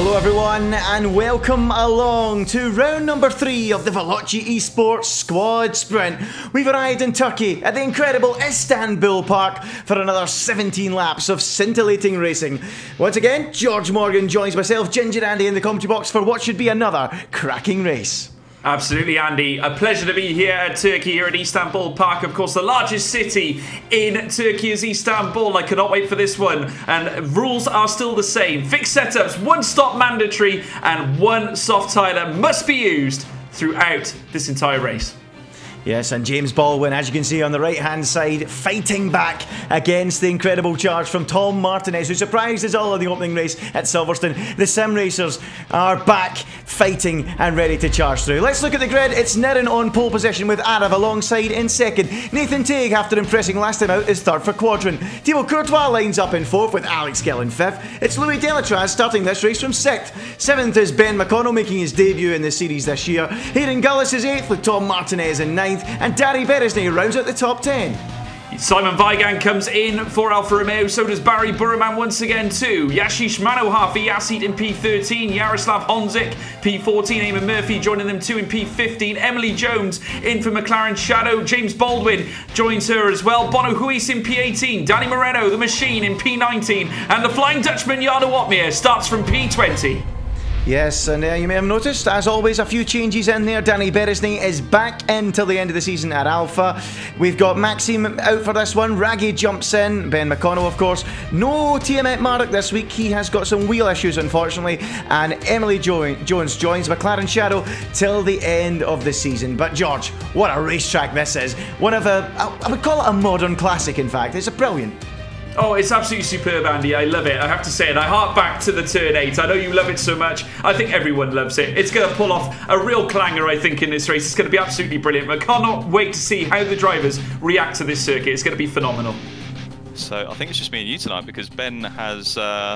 Hello everyone and welcome along to round number 3 of the Veloci Esports Squad Sprint. We've arrived in Turkey at the incredible Istanbul Park for another 17 laps of scintillating racing. Once again, George Morgan joins myself, Ginger Andy, in the commentary box for what should be another cracking race. Absolutely, Andy. A pleasure to be here at Turkey, here at Istanbul Park. Of course, the largest city in Turkey is Istanbul. I cannot wait for this one. And rules are still the same. Fixed setups, one stop mandatory, and one soft tyre must be used throughout this entire race. Yes, and James Baldwin, as you can see on the right-hand side, fighting back against the incredible charge from Tom Martinez, who surprised us all in the opening race at Silverstone. The sim racers are back, fighting and ready to charge through. Let's look at the grid. It's Niren on pole position with Arav alongside in second. Nathan Teague, after impressing last time out, is third for Quadrant. Thibaut Courtois lines up in fourth with Alex Gill in fifth. It's Louis Delatraz starting this race from sixth. Seventh is Ben McConnell, making his debut in the series this year. Hayden Gullis is eighth with Tom Martinez in ninth. And Dani Beresny rounds out the top 10. Simon Weigand comes in for Alfa Romeo, so does Barry Burman once again too. Yashish Manohar for Yassit in P13, Jaroslav Honzik P14, Eamon Murphy joining them too in P15, Emily Jones in for McLaren Shadow, James Baldwin joins her as well, Bono Huis in P18, Danny Moreno, the Machine in P19, and the Flying Dutchman Jarno Watmere starts from P20. Yes, and you may have noticed, as always, a few changes in there. Dani Beresny is back in till the end of the season at Alpha. We've got Maxime out for this one. Raggy jumps in. Ben McConnell, of course. No Tiamat Marek this week. He has got some wheel issues, unfortunately. And Emily Jones joins McLaren Shadow till the end of the season. But George, what a racetrack this is. One of a, I would call it a modern classic, in fact. It's a brilliant. Oh, it's absolutely superb, Andy. I love it. I have to say it. I hark back to the Turn 8. I know you love it so much. I think everyone loves it. It's going to pull off a real clanger, I think, in this race. It's going to be absolutely brilliant. But I cannot wait to see how the drivers react to this circuit. It's going to be phenomenal. So I think it's just me and you tonight because Ben has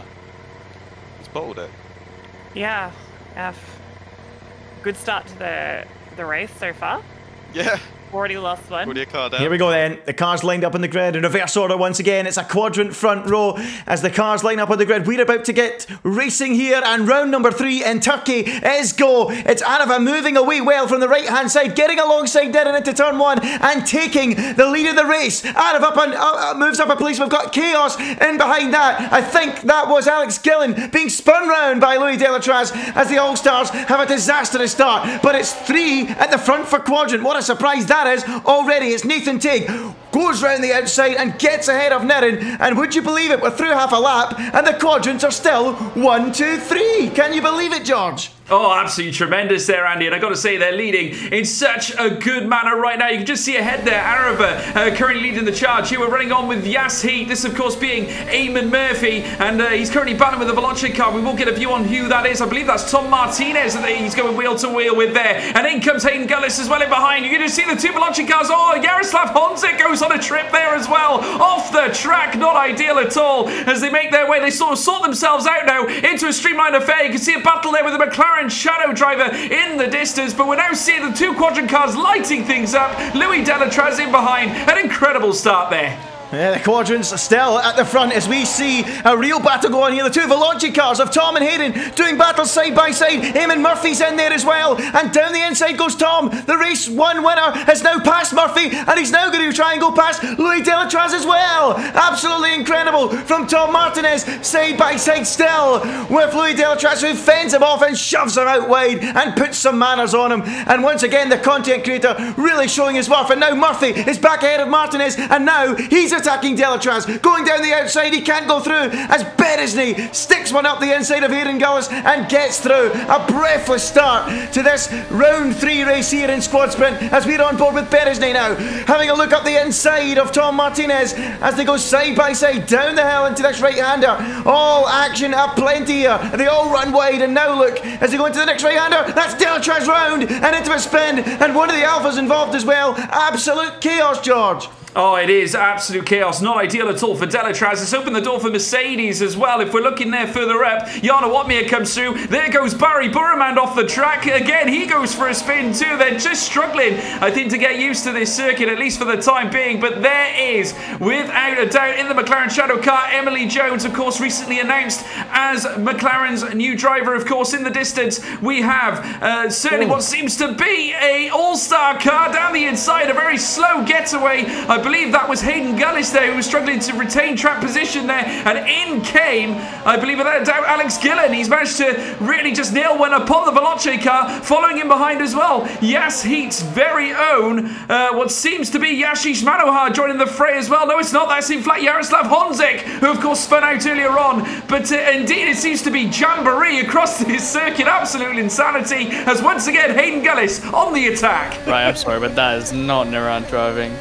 he's bottled it. Yeah. Good start to the race so far. Yeah. Already lost one. Already a car down. Here we go then. The cars lined up in the grid in reverse order once again. It's a quadrant front row as the cars line up on the grid. We're about to get racing here, and round number 3 in Turkey is go. It's Arava moving away well from the right hand side, getting alongside Darren into turn 1 and taking the lead of the race. Arava moves up a place. We've got Chaos in behind that. I think that was Alex Gillen being spun round by Louis Delatraz as the All-Stars have a disastrous start. But it's 3 at the front for quadrant. What a surprise that is already. It's Nathan Teague goes round the outside and gets ahead of Niren, and would you believe it, we're through half a lap and the quadrants are still 1, 2, 3. Can you believe it, George? Oh, absolutely tremendous there, Andy. And I got to say, they're leading in such a good manner right now. You can just see ahead there, Arava currently leading the charge. Here we're running on with Yas Heat. This, of course, being Eamon Murphy. And he's currently battling with the Veloci car. We will get a view on who that is. I believe that's Tom Martinez that he's going wheel to wheel with there. And in comes Hayden Gullis as well in behind. You can just see the 2 Veloci cars. Oh, Jaroslav Honzik goes on a trip there as well. Off the track. Not ideal at all. As they make their way, they sort of sort themselves out now into a streamlined affair. You can see a battle there with the McLaren Shadow driver in the distance, but we're now seeing the 2 quadrant cars lighting things up. Louis Delatraz in behind. An incredible start there. Yeah, the quadrants are still at the front as we see a real battle go on here. The 2 Veloci cars of Tom and Hayden doing battle side by side. Eamon Murphy's in there as well. And down the inside goes Tom. The race 1 winner has now passed Murphy, and he's now going to try and go past Louis Delatraz as well. Absolutely incredible from Tom Martinez, side by side still with Louis Delatraz, who fends him off and shoves him out wide and puts some manners on him. And once again, the content creator really showing his worth. And now Murphy is back ahead of Martinez, and now he's attacking Delatraz, going down the outside. He can't go through as Beresny sticks one up the inside of Hayden Gullis and gets through. A breathless start to this round 3 race here in Squad Sprint as we're on board with Beresny now, having a look up the inside of Tom Martinez as they go side by side down the hill into this right-hander. All action aplenty here. They all run wide, and now look as they go into the next right-hander. That's Delatraz round and into a spin, and one of the Alphas involved as well. Absolute chaos, George. Oh, it is absolute chaos. Not ideal at all for Delatraz. It's opened the door for Mercedes as well. If we're looking there further up, Jarno Watmir comes through. There goes Barry Burremand off the track. Again, he goes for a spin too. They're just struggling, I think, to get used to this circuit, at least for the time being. But there is, without a doubt, in the McLaren Shadow car, Emily Jones, of course, recently announced as McLaren's new driver. Of course, in the distance, we have certainly what seems to be a all-star car down the inside. A very slow getaway. I believe that was Hayden Gullis there, who was struggling to retain track position there, and in came, I believe without a doubt, Alex Gillen. He's managed to really just nail one upon the Veloce car, following him behind as well. Yas Heat's very own, what seems to be Yashish Manohar joining the fray as well. No, it's not. That's in fact Yaroslav Honzik, who of course spun out earlier on, but indeed it seems to be jamboree across this circuit. Absolute insanity, as once again Hayden Gullis on the attack. Right, I'm sorry, but that is not Niran driving.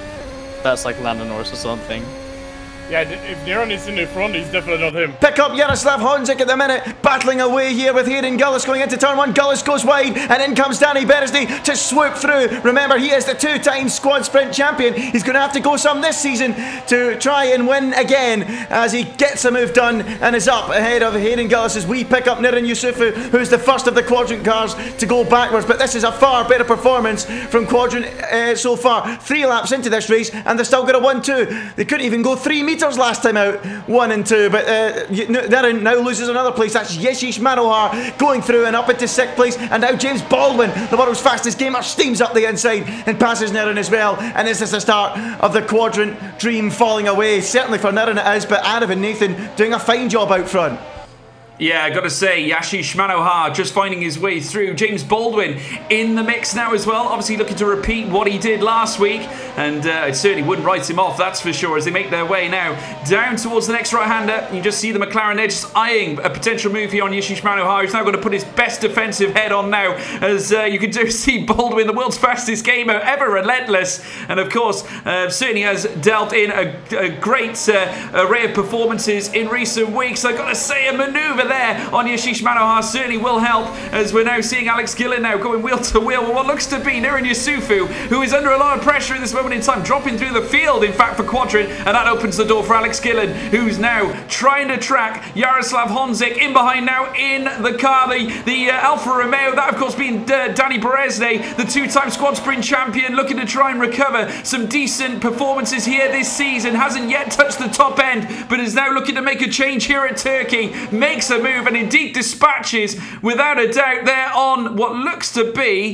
That's like Lando Norris or something. Yeah, if Niran is in the front, he's definitely not him. Pick up Yaroslav Honzik at the minute, battling away here with Hayden Gullis going into turn 1. Gullis goes wide, and in comes Danny Beresney to swoop through. Remember, he is the 2-time squad sprint champion. He's going to have to go some this season to try and win again as he gets a move done and is up ahead of Hayden Gullis as we pick up Niran Yusufu, who's the first of the Quadrant cars to go backwards. But this is a far better performance from Quadrant so far. 3 laps into this race, and they've still got a 1-2. They couldn't even go 3 metres last time out, 1 and 2, but Niran now loses another place. That's Yashish Manohar going through and up into 6th place, and now James Baldwin, the world's fastest gamer, steams up the inside and passes Niran as well. And this is the start of the Quadrant dream falling away. Certainly for Niran it is, but Arav and Nathan doing a fine job out front. Yeah, I got to say, Yashish Manohar just finding his way through. James Baldwin in the mix now as well. Obviously looking to repeat what he did last week. And it certainly wouldn't write him off, that's for sure, as they make their way now down towards the next right-hander. You just see the McLaren there just eyeing a potential move here on Yashish Manohar. He's now going to put his best defensive head on now. As you can just see Baldwin, the world's fastest gamer, ever relentless. And of course, certainly has dealt in a great array of performances in recent weeks. I got to say, a manoeuvre there on Yashish Manohar certainly will help, as we're now seeing Alex Gillen now going wheel to wheel with what looks to be Niran Yusufu, who is under a lot of pressure at this moment in time, dropping through the field in fact for Quadrant, and that opens the door for Alex Gillen, who's now trying to track Yaroslav Honzik in behind now in the car, the Alfa Romeo, that of course being Danny Beresney, the 2-time squad sprint champion, looking to try and recover some decent performances here this season. Hasn't yet touched the top end, but is now looking to make a change here at Turkey, makes a move and indeed dispatches without a doubt there on what looks to be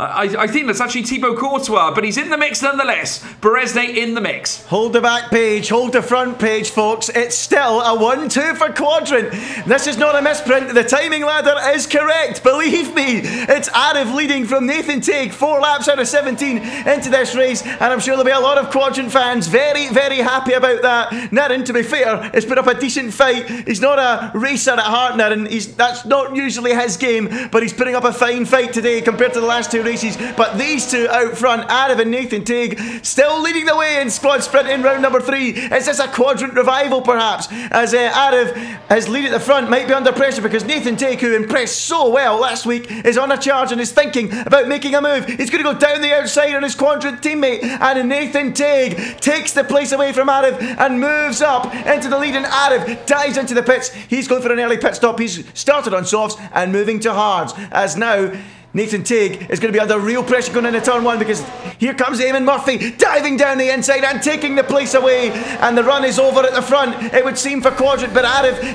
I think that's actually Thibaut Courtois, but he's in the mix nonetheless. Beresney in the mix. Hold the back page, hold the front page, folks. It's still a 1-2 for Quadrant. This is not a misprint. The timing ladder is correct. Believe me, it's Arav leading from Nathan Teague, 4 laps out of 17 into this race, and I'm sure there'll be a lot of Quadrant fans very, very happy about that. Niran, to be fair, has put up a decent fight. He's not a racer at heart, Niran. That's not usually his game, but he's putting up a fine fight today compared to the last 2 races. But these two out front, Arav and Nathan Teague, still leading the way in squad sprint in round number 3. Is this a Quadrant revival perhaps? As Arav, his lead at the front, might be under pressure because Nathan Teague, who impressed so well last week, is on a charge and is thinking about making a move. He's going to go down the outside on his Quadrant teammate, and Nathan Teague takes the place away from Arav and moves up into the lead, and Arav dives into the pits. He's going for an early pit stop. He's started on softs and moving to hards, as now Nathan Teague is going to be under real pressure going into turn 1, because here comes Eamon Murphy diving down the inside and taking the place away, and the run is over at the front, it would seem, for Quadrant. But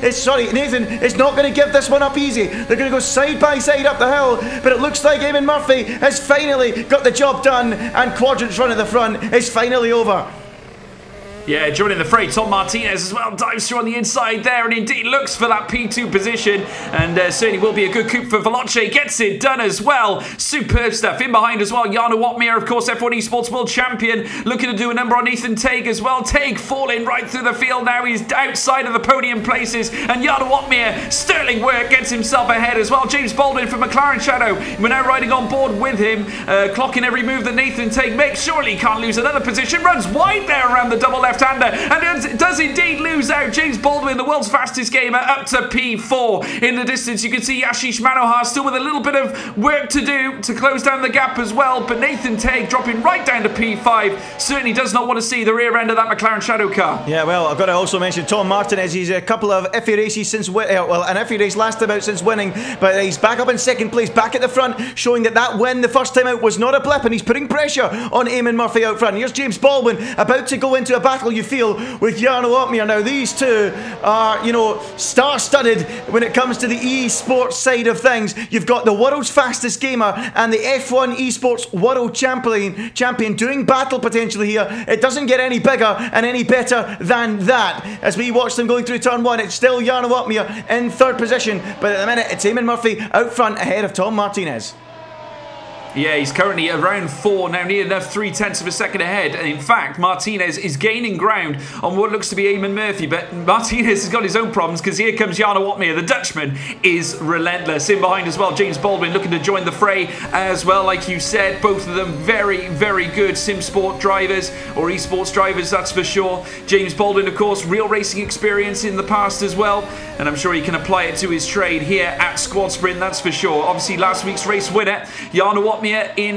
Nathan is not going to give this one up easy. They're going to go side by side up the hill, but it looks like Eamon Murphy has finally got the job done, and Quadrant's run at the front is finally over. Yeah, joining the fray, Tom Martinez as well dives through on the inside there and indeed looks for that P2 position, and certainly will be a good coup for Veloce. Gets it done as well. Superb stuff. In behind as well, Jarno Watmir, of course, F1 Esports World Champion, looking to do a number on Ethan Teague as well. Teague falling right through the field now. He's outside of the podium places, and Jarno Watmir, sterling work, gets himself ahead as well. James Baldwin from McLaren Shadow, we're now riding on board with him, clocking every move that Nathan Teague makes. Surely he can't lose another position. Runs wide there around the double left left-hander, and does indeed lose out. James Baldwin, the world's fastest gamer, up to P4. In the distance, you can see Ashish Manohar still with a little bit of work to do to close down the gap as well, but Nathan Tegg dropping right down to P5 certainly does not want to see the rear end of that McLaren Shadow car. Yeah, well, I've got to also mention Tom Martinez. He's a couple of iffy races since an iffy race last time out since winning, but he's back up in second place, back at the front, showing that win the first time out was not a blip, and he's putting pressure on Eamon Murphy out front. Here's James Baldwin about to go into a battle, you feel, with Jarno Opmeer. Now, these two are, you know, star-studded when it comes to the esports side of things. You've got the world's fastest gamer and the F1 esports world champion doing battle potentially here. It doesn't get any bigger and any better than that. As we watch them going through turn one, it's still Jarno Opmeer in third position, but at the minute it's Eamon Murphy out front ahead of Tom Martinez. Yeah, he's currently around 4, now near enough 0.3 of a second ahead. And in fact, Martinez is gaining ground on what looks to be Eamon Murphy. But Martinez has got his own problems, because here comes Jarno Opmeer. The Dutchman is relentless. In behind as well, James Baldwin looking to join the fray as well. Like you said, both of them very, very good sim sport drivers, or esports drivers, that's for sure. James Baldwin, of course, real racing experience in the past as well. And I'm sure he can apply it to his trade here at Squad Sprint, that's for sure. Obviously, last week's race winner, Jarno Opmeer, in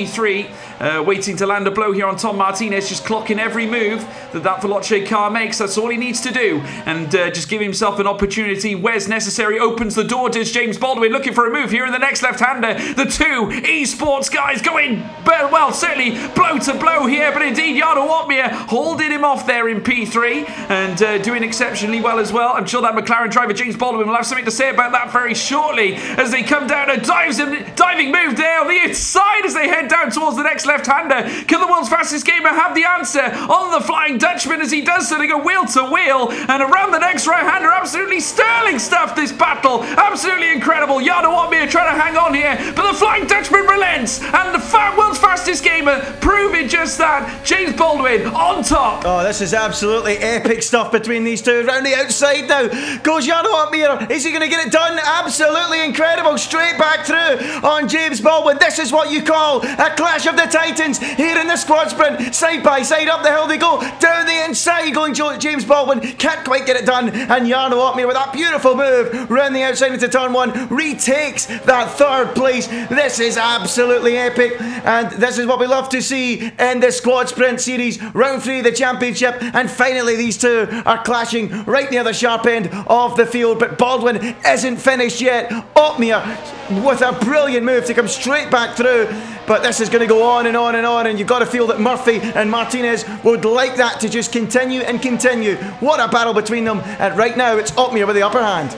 P3, waiting to land a blow here on Tom Martinez, just clocking every move that Veloce car makes. That's all he needs to do, and just give himself an opportunity where's necessary. Opens the door, does James Baldwin, looking for a move here in the next left-hander. The two esports guys going, well, certainly blow to blow here, but indeed Jarno Opmeer holding him off there in P3, and doing exceptionally well as well. I'm sure that McLaren driver James Baldwin will have something to say about that very shortly, as they come down and diving move there on the inside as they head down towards the next left-hander. Can the world's fastest gamer have the answer on the Flying Dutchman as he does so? They go wheel to wheel and around the next right-hander. Absolutely sterling stuff, this battle. Absolutely incredible. Jarno Opmeer trying to hang on here, but the Flying Dutchman relents, and the world's fastest gamer proving just that. James Baldwin on top. Oh, this is absolutely epic stuff between these two. Round the outside now goes Jarno Opmeer. Is he going to get it done? Absolutely incredible. Straight back through on James Baldwin. This is what you call a clash of the titans here in the Squad Sprint. Side by side, up the hill they go, down the inside going James Baldwin. Can't quite get it done, and Jarno Opmeer with that beautiful move round the outside into turn one retakes that third place. This is absolutely epic, and this is what we love to see in the Squad Sprint series. Round 3 of the championship, and finally these two are clashing right near the sharp end of the field, but Baldwin isn't finished yet. Opmeer with a brilliant move to come straight back through, but this is going to go on and on and on, and you've got to feel that Murphy and Martinez would like that to just continue and continue. What a battle between them, and right now it's Opmeer with the upper hand.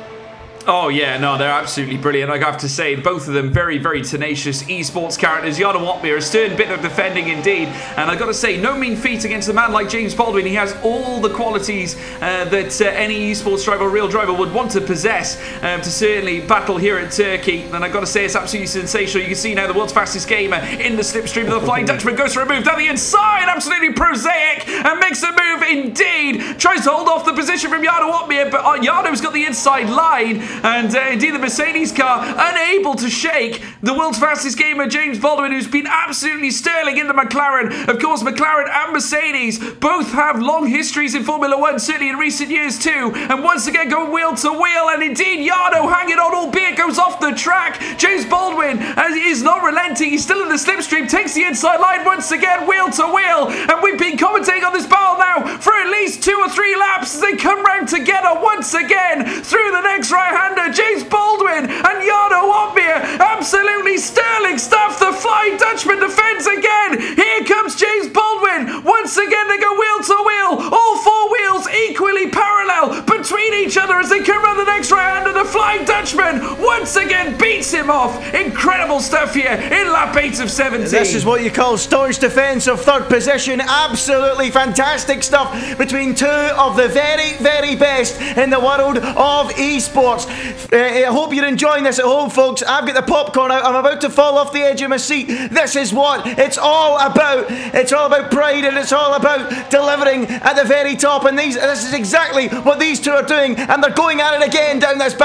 Oh yeah, no, they're absolutely brilliant. I have to say, both of them very, very tenacious esports characters. Jarno Opmeer, a stern bit of defending indeed, and I've got to say, no mean feat against a man like James Baldwin. He has all the qualities that any esports driver, real driver, would want to possess to certainly battle here at Turkey. And I've got to say, it's absolutely sensational. You can see now the world's fastest gamer in the slipstream of the Flying Dutchman goes for a move down the inside, absolutely prosaic, and makes a move indeed. Tries to hold off the position from Jarno Opmeer, but Jarno's got the inside line. And indeed the Mercedes car unable to shake the world's fastest gamer James Baldwin, who's been absolutely sterling in the McLaren. Of course, McLaren and Mercedes both have long histories in Formula 1, certainly in recent years too, and once again go wheel to wheel, and indeed Jarno hanging on, albeit goes off the track. James Baldwin is not relenting, he's still in the slipstream, takes the inside line once again, wheel to wheel, and we've been commentating on this battle now for at least 2 or 3 laps as they come round together once again through the next right-hander. James Baldwin and Jarno Opmeer, absolutely sterling stuff. The Flying Dutchman defends again. Here comes James Baldwin. Once again they go wheel to wheel, all 4 wheels equally parallel between each other as they come around the next right-hander. The Flying Dutchman once again beats him off. Incredible stuff here in lap 8 of 17. This is what you call staunch defence of third position. Absolutely fantastic stuff between 2 of the very, very best in the world of esports. I hope you're enjoying this at home, folks. I've got the popcorn out. I'm about to fall off the edge of my seat. This is what it's all about. It's all about pride, and it's all about delivering at the very top. And this is exactly what these two are doing. And they're going at it again down this back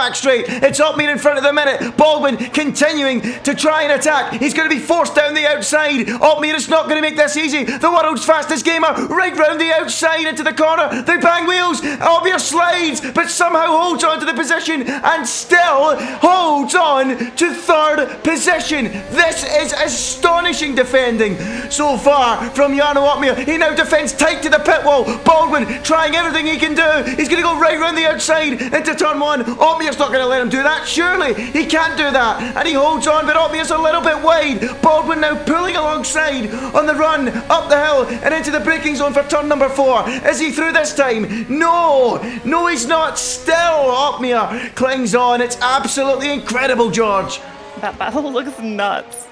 back straight. It's Otmere in front of the minute. Baldwin continuing to try and attack. He's going to be forced down the outside. Otmere is not going to make this easy. The world's fastest gamer right round the outside into the corner. They bang wheels. Otmere slides, but somehow holds on to the position and still holds on to third position. This is astonishing defending so far from Jarno Otmere. He now defends tight to the pit wall. Baldwin trying everything he can do. He's going to go right round the outside into turn one. Otmere's not going to let him do that. Surely he can't do that. And he holds on, but Otmere's a little bit wide. Baldwin now pulling alongside on the run up the hill and into the braking zone for turn number 4. Is he through this time? No, he's not. Still Otmere clings on. It's absolutely incredible, George. That battle looks nuts.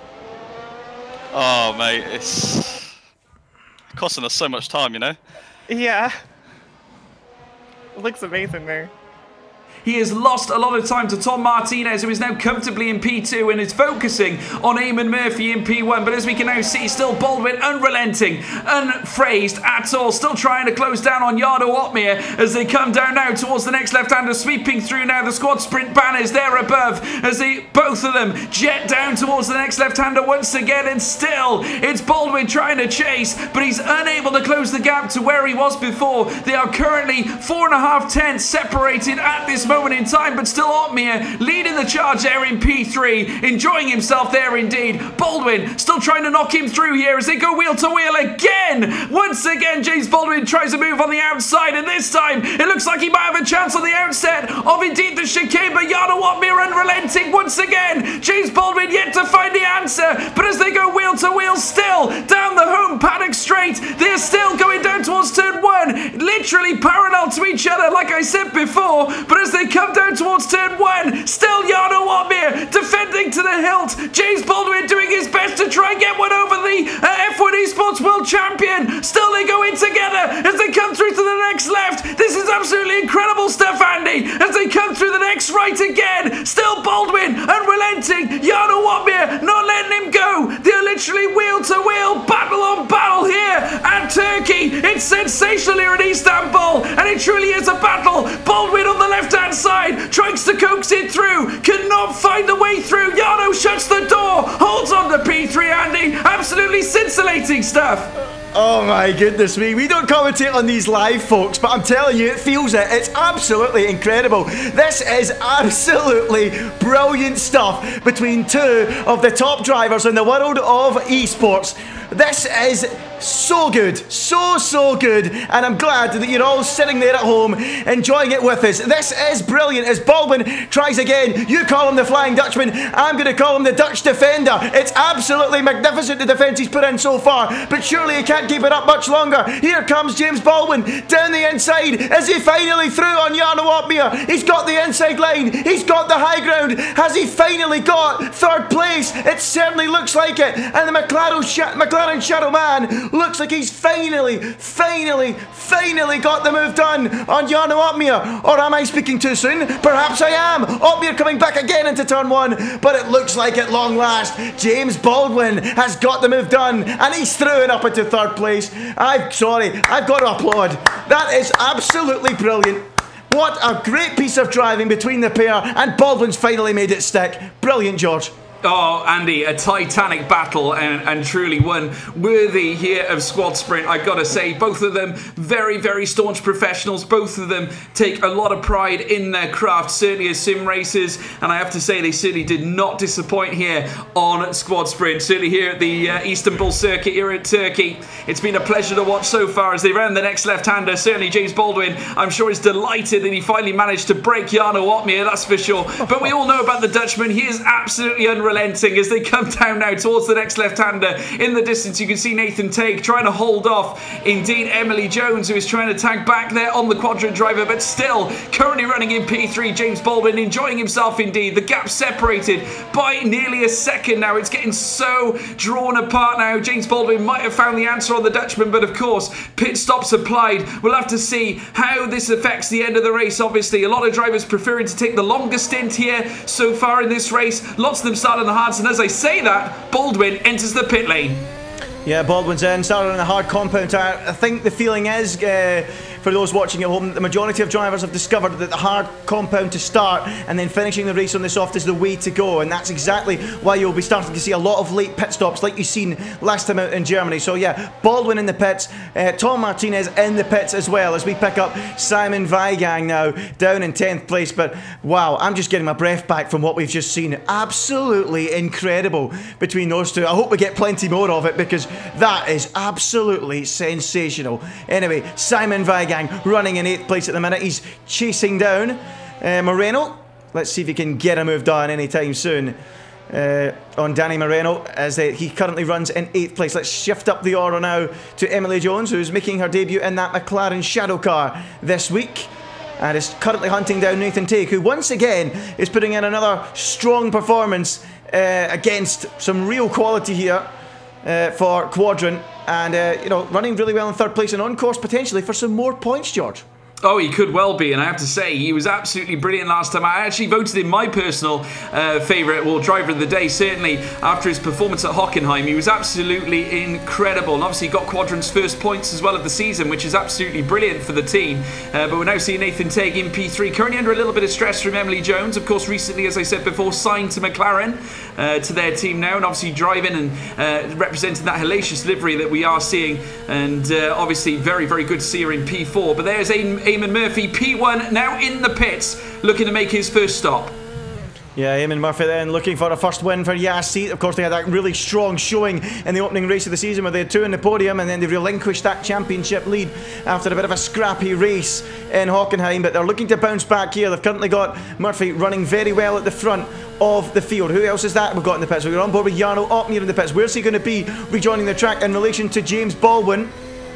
Oh, mate, it's costing us so much time, you know? Yeah. It looks amazing there. He has lost a lot of time to Tom Martinez, who is now comfortably in P2 and is focusing on Eamon Murphy in P1. But as we can now see, still Baldwin unrelenting, unfazed at all. Still trying to close down on Jarno Otmere as they come down now towards the next left-hander, sweeping through now. The squad sprint banners there above as both of them jet down towards the next left-hander once again. And still, it's Baldwin trying to chase, but he's unable to close the gap to where he was before. They are currently 4.5 tenths separated at this moment in time, but still Otmere leading the charge there in P3, enjoying himself there indeed. Baldwin still trying to knock him through here as they go wheel to wheel again. Once again, James Baldwin tries to move on the outside, and this time it looks like he might have a chance on the outset of indeed the chicane, but Jarno Otmere unrelenting once again. James Baldwin yet to find the answer, but as they go wheel to wheel still down the home paddock straight, they're still going down towards turn 1, literally parallel to each other like I said before. But as they come down towards turn 1, still Jarno Otmere defending to the hilt. James Baldwin doing his best to try and get one over the F1 Esports World Champion. Still they go in together as they come through to the next left. This is absolutely incredible stuff, Andy, as they come through the next right again. Still Baldwin unrelenting. Jarno Otmere not letting him go. They're literally wheel to wheel, battle on battle here at Turkey. It's sensational here in Istanbul, and it truly is a battle. Baldwin on the left-hand side tries to coax it through, cannot find the way through. Jarno shuts the door, holds on to P3, Andy. Absolutely scintillating stuff. Oh my goodness me, we don't commentate on these live, folks, but I'm telling you, it feels it. It's absolutely incredible. This is absolutely brilliant stuff between two of the top drivers in the world of esports. This is so good, so good, and I'm glad that you're all sitting there at home enjoying it with us. This is brilliant as Baldwin tries again. You call him the Flying Dutchman, I'm going to call him the Dutch Defender. It's absolutely magnificent, the defence he's put in so far, but surely he can't keep it up much longer. Here comes James Baldwin down the inside. Is he finally through on Jarno Otmere? He's got the inside line, he's got the high ground. Has he finally got third place? It certainly looks like it, and the McLaren Shadow Man looks like he's finally got the move done on Jarno Otmere. Or am I speaking too soon? Perhaps I am. Otmere coming back again into turn 1, but it looks like at long last James Baldwin has got the move done, and he's through and up into third place. I've got to applaud. That is absolutely brilliant. What a great piece of driving between the pair, and Baldwin's finally made it stick. Brilliant, George. Oh, Andy, a titanic battle and truly one worthy here of Squad Sprint. I gotta say, both of them very staunch professionals. Both of them take a lot of pride in their craft, certainly as sim racers. And I have to say, they certainly did not disappoint here on Squad Sprint. Certainly here at the Istanbul circuit here at Turkey. It's been a pleasure to watch so far as they ran the next left-hander. Certainly James Baldwin, I'm sure, is delighted that he finally managed to break Jarno Otmere, that's for sure. But we all know about the Dutchman. He is absolutely unrelenting as they come down now towards the next left-hander. In the distance, you can see Nathan Tague trying to hold off, indeed, Emily Jones, who is trying to tag back there on the quadrant driver, but still currently running in P3. James Baldwin enjoying himself indeed. The gap separated by nearly a second now. It's getting so drawn apart now. James Baldwin might have found the answer on the Dutchman, but of course, pit stops applied. We'll have to see how this affects the end of the race. Obviously, a lot of drivers preferring to take the longer stint here so far in this race. Lots of them start on the hards, and as I say that, Baldwin enters the pit lane. Yeah, Baldwin's in, started on a hard compound tire. I think the feeling is for those watching at home, the majority of drivers have discovered that the hard compound to start and then finishing the race on the soft is the way to go, and that's exactly why you'll be starting to see a lot of late pit stops like you've seen last time out in Germany. So yeah, Baldwin in the pits, Tom Martinez in the pits as well, as we pick up Simon Weigang now down in 10th place. But wow, I'm just getting my breath back from what we've just seen. Absolutely incredible between those two. I hope we get plenty more of it, because that is absolutely sensational. Anyway, Simon Weigang running in 8th place at the minute. He's chasing down Moreno. Let's see if he can get a move done anytime soon on Danny Moreno, as he currently runs in 8th place. Let's shift up the order now to Emily Jones, who's making her debut in that McLaren Shadow car this week, and is currently hunting down Nathan Take, who once again is putting in another strong performance against some real quality here for Quadrant, and you know, running really well in 3rd place and on course potentially for some more points, George. Oh, he could well be, and I have to say, he was absolutely brilliant last time. I actually voted him my personal favourite, well, driver of the day, certainly after his performance at Hockenheim. He was absolutely incredible, and obviously got Quadrant's first points as well of the season, which is absolutely brilliant for the team. But we're now seeing Nathan Take in P3, currently under a little bit of stress from Emily Jones. Of course, recently, as I said before, signed to McLaren, to their team now, and obviously driving and representing that hellacious livery that we are seeing, and obviously very, very good to see her in P4. But there's Eamon Murphy, P1, now in the pits, looking to make his first stop. Yeah, Eamon Murphy then looking for a first win for Yas Heat. Of course, they had that really strong showing in the opening race of the season where they had 2 in the podium, and then they relinquished that championship lead after a bit of a scrappy race in Hockenheim. But they're looking to bounce back here. They've currently got Murphy running very well at the front of the field. Who else is that we've got in the pits? We're on board with Jarno Opmeer in the pits. Where's he going to be rejoining the track in relation to James Baldwin?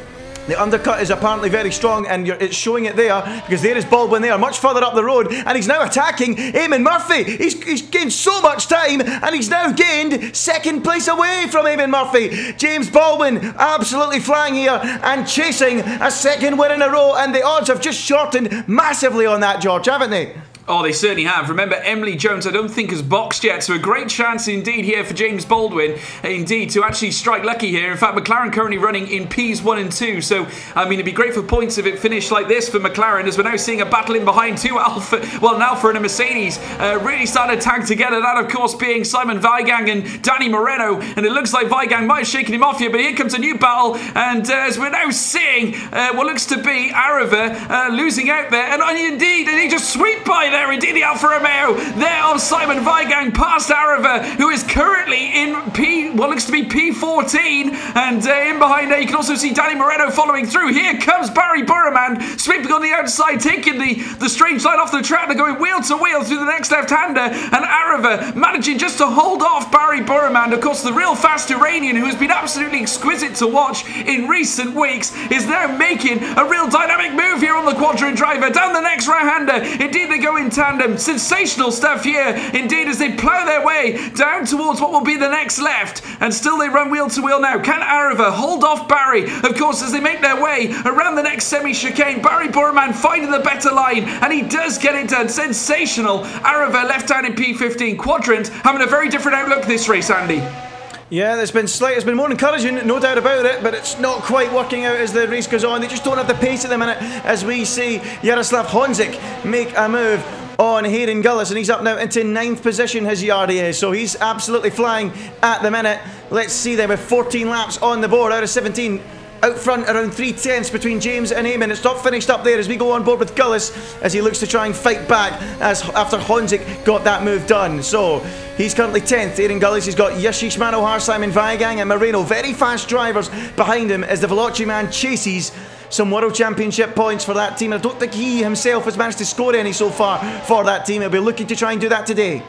The undercut is apparently very strong, and it's showing it there, because there is Baldwin there, much further up the road, and he's now attacking Eamon Murphy. He's gained so much time, and he's now gained 2nd place away from Eamon Murphy. James Baldwin absolutely flying here and chasing a 2nd win in a row, and the odds have just shortened massively on that, George, haven't they? Oh, they certainly have. Remember, Emily Jones, I don't think has boxed yet, so a great chance indeed here for James Baldwin, indeed, to actually strike lucky here. In fact, McLaren currently running in Ps 1 and 2, so, I mean, it'd be great for points if it finished like this for McLaren, as we're now seeing a battle in behind an Alfa and a Mercedes, really starting to tag together. That, of course, being Simon Weigang and Danny Moreno, and it looks like Weigang might have shaken him off here, but here comes a new battle, and as we're now seeing what looks to be Arava losing out there, and indeed, and he just sweep by there. Indeed, the Alfa Romeo there of Simon Weigang past Arava, who is currently in what looks to be P14, and in behind there you can also see Danny Moreno following through. Here comes Barry Burman sweeping on the outside, taking the strange line off the track. They're going wheel to wheel through the next left-hander, and Arava managing just to hold off Barry Burman. Of course, the real fast Iranian, who has been absolutely exquisite to watch in recent weeks, is now making a real dynamic move here on the Quadrant driver down the next right-hander. Indeed, they go in tandem. Sensational stuff here, indeed, as they plough their way down towards what will be the next left, and still they run wheel to wheel now. Can Arava hold off Barry? Of course, as they make their way around the next semi-chicane, Barry Burman finding the better line, and he does get it done. Sensational. Arava left down in P15. Quadrant having a very different outlook this race, Andy. Yeah, it's been more encouraging, no doubt about it, but it's not quite working out as the race goes on. They just don't have the pace at the minute, as we see Jaroslav Honzik make a move on Hayden Gullis, and he's up now into 9th position, his Yardi is, so he's absolutely flying at the minute. Let's see there with 14 laps on the board out of 17. Out front, around 3/10 between James and Eamon. It's not finished up there as we go on board with Gullis, as he looks to try and fight back after Honzik got that move done. So he's currently 10th, Aaron Gullis. He's got Yashish Manohar, Simon Weigang and Moreno, very fast drivers behind him, as the Veloci man chases some World Championship points for that team. I don't think he himself has managed to score any so far for that team. He'll be looking to try and do that today.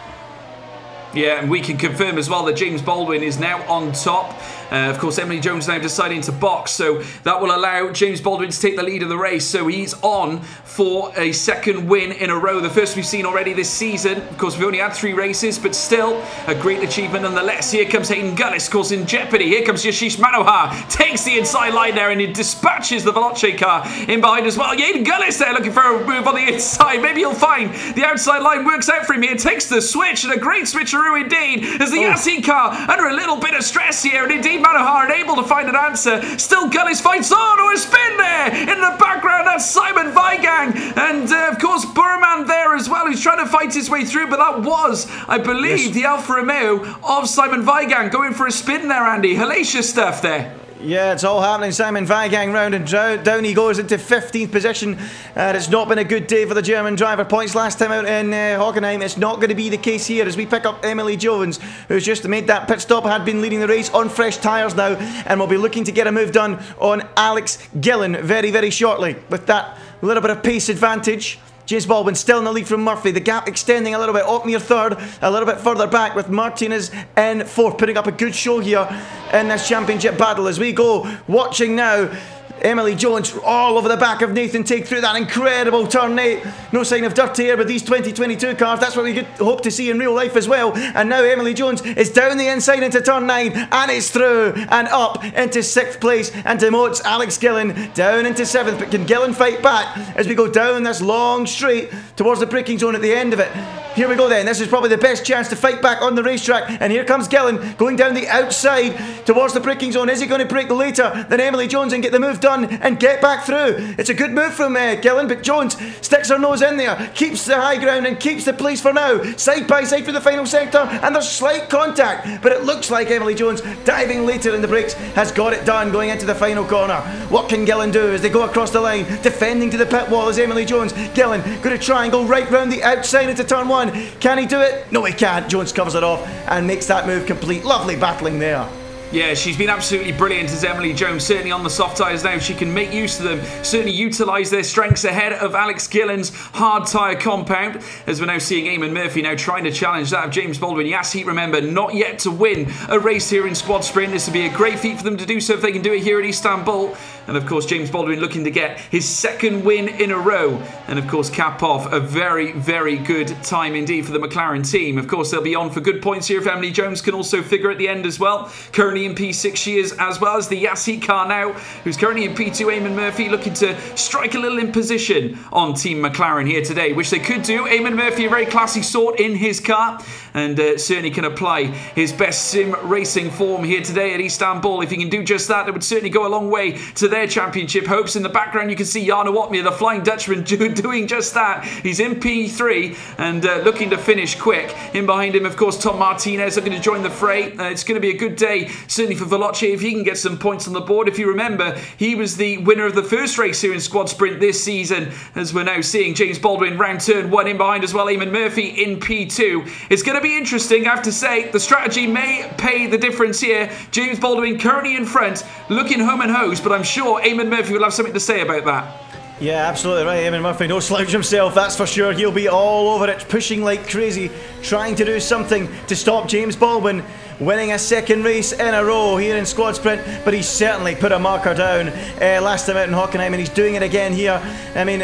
Yeah, and we can confirm as well that James Baldwin is now on top. Of course, Emily Jones now deciding to box, so that will allow James Baldwin to take the lead of the race. So he's on for a 2nd win in a row, the first we've seen already this season. Of course, we've only had 3 races, but still a great achievement nonetheless. Here comes Hayden Gullis, of course, in jeopardy. Here comes Yashish Manohar, takes the inside line there, and he dispatches the Veloci car in behind as well. Hayden Gullis there looking for a move on the inside. Maybe he'll find the outside line works out for him here. Takes the switch, and a great switcheroo indeed, as the Yassi car under a little bit of stress here, and indeed Steve Manohar unable to find an answer. Still Gullis fights on. Oh, a spin there in the background. That's Simon Weigang. And of course, Burman there as well, who's trying to fight his way through. But that was, I believe, the Alfa Romeo of Simon Weigang going for a spin there, Andy. Hellacious stuff there. Yeah, it's all happening. Simon Weigang round and down he goes into 15th position. And it's not been a good day for the German driver. Points last time out in Hockenheim. It's not going to be the case here as we pick up Emily Jones, who's just made that pit stop, had been leading the race on fresh tyres now, and will be looking to get a move done on Alex Gillen very, very shortly. With that little bit of pace advantage, James Baldwin still in the lead from Murphy. The gap extending a little bit. Otmir third, a little bit further back with Martinez in fourth, putting up a good show here in this championship battle as we go. Watching now, Emily Jones all over the back of Nathan Take through that incredible turn 8. No sign of dirty air with these 2022 cars. That's what we could hope to see in real life as well. And now Emily Jones is down the inside into turn 9 and it's through and up into 6th place and demotes Alex Gillen down into 7th. But can Gillen fight back as we go down this long straight towards the braking zone at the end of it? Here we go then. This is probably the best chance to fight back on the racetrack. And here comes Gillen going down the outside towards the braking zone. Is he going to brake later than Emily Jones and get the move done and get back through? It's a good move from Gillen, but Jones sticks her nose in there, keeps the high ground and keeps the place for now. Side by side for the final sector, and there's slight contact, but it looks like Emily Jones, diving later in the brakes, has got it done going into the final corner. What can Gillen do as they go across the line? Defending to the pit wall is Emily Jones. Gillen going to try and go right round the outside into turn 1. Can he do it? No, he can't. Jones covers it off and makes that move complete. Lovely battling there. Yeah, she's been absolutely brilliant as Emily Jones, certainly on the soft tyres now. She can make use of them, certainly utilise their strengths ahead of Alex Gillen's hard tyre compound, as we're now seeing Eamon Murphy now trying to challenge that of James Baldwin. Yes, he, remember, not yet to win a race here in Squad Sprint. This would be a great feat for them to do so if they can do it here at Istanbul. And of course, James Baldwin looking to get his 2nd win in a row. And of course, cap off a very, very good time indeed for the McLaren team. Of course, they'll be on for good points here if Emily Jones can also figure at the end as well. Currently in P6 she is, as well as the Yassi car now, who's currently in P2. Eamon Murphy looking to strike a little imposition on Team McLaren here today, which they could do. Eamon Murphy, a very classy sort in his car, and certainly can apply his best sim racing form here today at Istanbul. If he can do just that, it would certainly go a long way to their championship hopes. In the background, you can see Jarno Otmir, the Flying Dutchman, doing just that. He's in P3 and looking to finish quick. In behind him, of course, Tom Martinez are going to join the fray. It's going to be a good day, certainly for Veloce, if he can get some points on the board. If you remember, he was the winner of the first race here in Squad Sprint this season, as we're now seeing James Baldwin round turn 1 in behind as well. Eamon Murphy in P2. It's going to be interesting, I have to say. The strategy may pay the difference here. James Baldwin currently in front, looking home and hose, but I'm sure Eamon Murphy will have something to say about that. Yeah, absolutely right. Eamon Murphy, no slouch himself, that's for sure. He'll be all over it, pushing like crazy, trying to do something to stop James Baldwin winning a 2nd race in a row here in Squad Sprint, but he's certainly put a marker down last time out in Hockenheim, and he's doing it again here. I mean,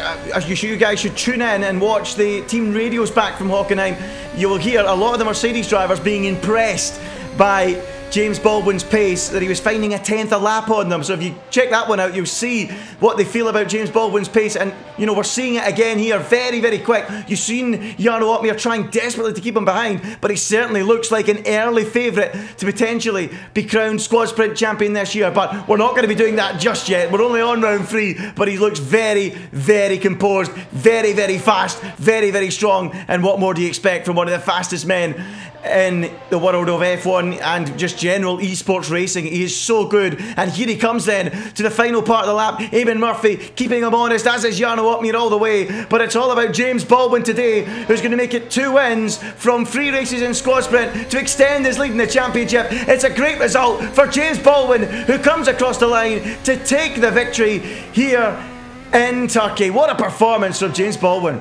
you guys should tune in and watch the team radios back from Hockenheim. You will hear a lot of the Mercedes drivers being impressed by James Baldwin's pace, that he was finding a 10th a lap on them. So if you check that one out, you'll see what they feel about James Baldwin's pace. And, you know, we're seeing it again here very, very quick. You've seen Jarno Otmir trying desperately to keep him behind, but he certainly looks like an early favourite to potentially be crowned Squad Sprint champion this year. But we're not going to be doing that just yet. We're only on round 3, but he looks very, very composed, very, very fast, very, very strong. And what more do you expect from one of the fastest men in the world of F1 and just general esports racing? He is so good. And here he comes then to the final part of the lap. Eamon Murphy keeping him honest, as is Jarno Otmir all the way. But it's all about James Baldwin today, who's going to make it 2 wins from 3 races in Squad Sprint to extend his lead in the championship. It's a great result for James Baldwin, who comes across the line to take the victory here in Turkey. What a performance from James Baldwin.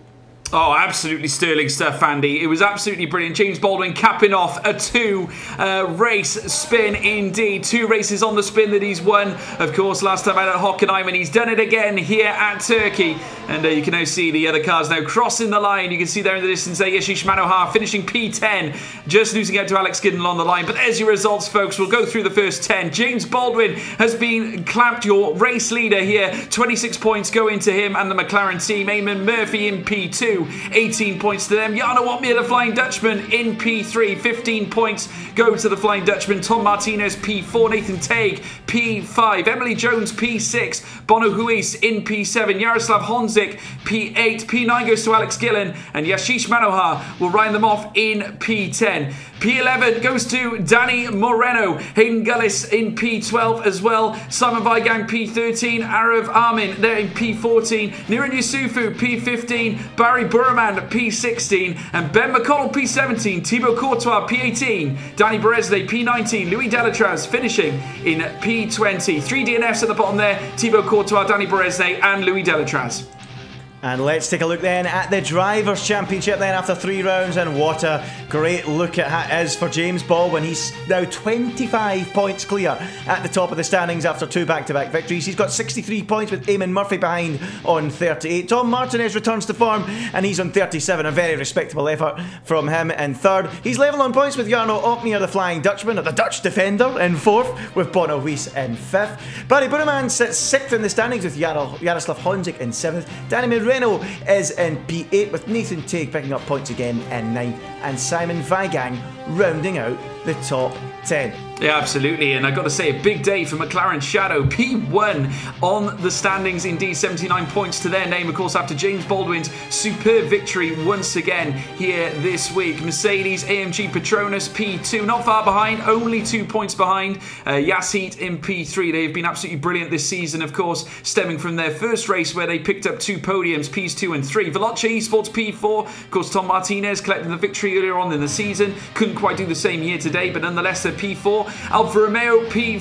Oh, absolutely sterling stuff, Andy. It was absolutely brilliant. James Baldwin capping off a 2-race spin indeed. 2 races on the spin that he's won, of course, last time out at Hockenheim, and he's done it again here at Turkey. And you can now see the other cars now crossing the line. You can see there in the distance there, Yashish Manohar finishing P10, just losing out to Alex Gillen on the line. But there's your results, folks. We'll go through the first 10. James Baldwin has been clamped your race leader here. 26 points go into him and the McLaren team. Eamon Murphy in P2. 2, 18 points to them. Jarno Opmeer, the Flying Dutchman, in P3, 15 points go to the Flying Dutchman. Tom Martinez, P4, Nathan Tague, P5, Emily Jones, P6, Bono Huis in P7, Yaroslav Honzik, P8, P9 goes to Alex Gillen, and Yashish Manohar will round them off in P10. P11 goes to Danny Moreno, Hayden Gullis in P12 as well, Simon Weigang P13, Arav Armin there in P14, Niran Yusufu P15, Barry Burman P16, and Ben McConnell P17, Thibaut Courtois P18, Danny Beresne P19, Louis Delatraz finishing in P20. 3 DNFs at the bottom there, Thibaut Courtois, Danny Beresne and Louis Delatraz. And let's take a look then at the Drivers' Championship then after 3 rounds, and what a great look it is for James Baldwin. He's now 25 points clear at the top of the standings after 2 back-to-back victories. He's got 63 points with Eamon Murphy behind on 38. Tom Martinez returns to form and he's on 37, a very respectable effort from him in 3rd. He's level on points with Jarno Opmeer, the Flying Dutchman, or the Dutch defender, in 4th, with Bono Huis in 5th. Barry Burman sits 6th in the standings with Jaroslav Honzik in 7th. Danny Moreno is in P8 with Nathan Tague picking up points again in 9th, and Simon Weigang rounding out the top 10. Yeah, absolutely, and I've got to say, a big day for McLaren Shadow. P1 on the standings indeed, 79 points to their name, of course, after James Baldwin's superb victory once again here this week. Mercedes AMG Petronas P2, not far behind, only 2 points behind. Yasheet in P3. They have been absolutely brilliant this season, of course, stemming from their first race where they picked up 2 podiums, Ps 2 and 3. Veloce Esports P4, of course, Tom Martinez collected the victory earlier on in the season. Couldn't quite do the same here today, but nonetheless, they're P4. Alfa Romeo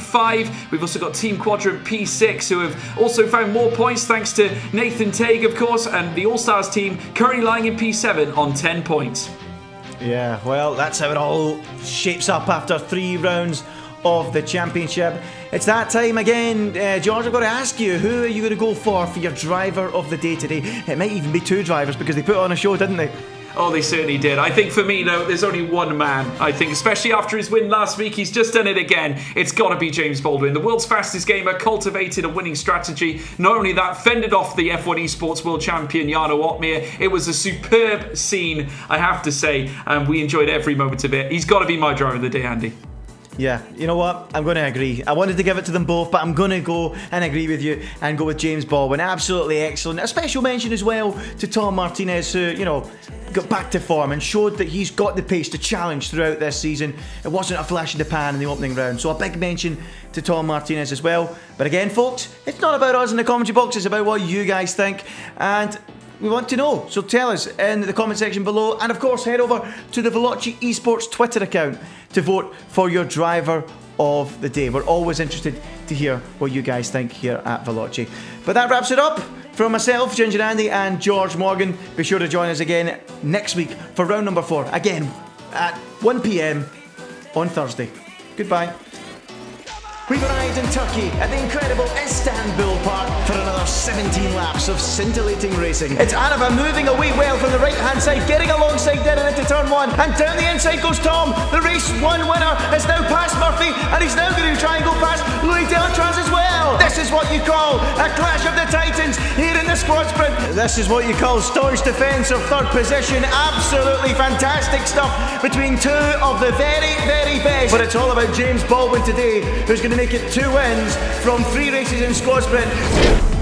P5. We've also got Team Quadrant P6, who have also found more points thanks to Nathan Tague, of course, and the All-Stars team currently lying in P7 on 10 points. Yeah, well, that's how it all shapes up after 3 rounds of the championship. It's that time again, George. I've got to ask you, who are you going to go for your driver of the day today? It might even be 2 drivers because they put on a show, didn't they? Oh, they certainly did. I think for me, though, there's only one man. I think, especially after his win last week, he's just done it again. It's got to be James Baldwin. The world's fastest gamer cultivated a winning strategy. Not only that, fended off the F1 Esports world champion, Jarno Opmeer. It was a superb scene, I have to say, and we enjoyed every moment of it. He's got to be my driver of the day, Andy. Yeah, you know what? I'm going to agree. I wanted to give it to them both, but I'm going to go and agree with you and go with James Baldwin. Absolutely excellent. A special mention as well to Tom Martinez, who, you know, got back to form and showed that he's got the pace to challenge throughout this season. It wasn't a flash in the pan in the opening round. So a big mention to Tom Martinez as well. But again, folks, it's not about us in the commentary box. It's about what you guys think. And we want to know, so tell us in the comment section below, and of course head over to the Veloci Esports Twitter account to vote for your driver of the day. We're always interested to hear what you guys think here at Veloci. But that wraps it up from myself, Ginger Andy, and George Morgan. Be sure to join us again next week for round number 4, again at 1 PM on Thursday. Goodbye. We've arrived in Turkey at the incredible Istanbul Park for another 17 laps of scintillating racing. It's Arava moving away well from the right-hand side, getting alongside Derren into turn 1, and down the inside goes Tom. The race 1 winner is now past Murphy, and he's now going to try and go past Louis Delatraz as well. This is what you call a clash of the titans here in the squad sprint. This is what you call staunch defence of 3rd position. Absolutely fantastic stuff between 2 of the very, very best. But it's all about James Baldwin today, who's going to make it 2 wins from 3 races in squad sprint.